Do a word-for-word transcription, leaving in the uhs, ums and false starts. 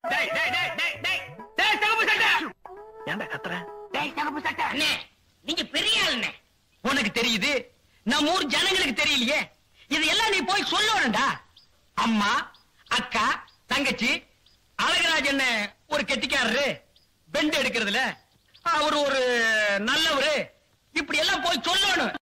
ஏன்டா கத்துற? நீங்க பெரிய ஆளுண்ணே. உனக்கு தெரியுது, நம்ம ஊர் ஜனங்களுக்கு தெரியலையே. இதெல்லாம் நீ போய் சொல்லணும்டா. அம்மா, அக்கா, தங்கச்சி, அழகராஜன் ஒரு கெட்டிக்காரரு, பெண்ட் எடுக்கிறதுல அவர் ஒரு நல்லவரு, இப்படி எல்லாம் போய் சொல்லணும்.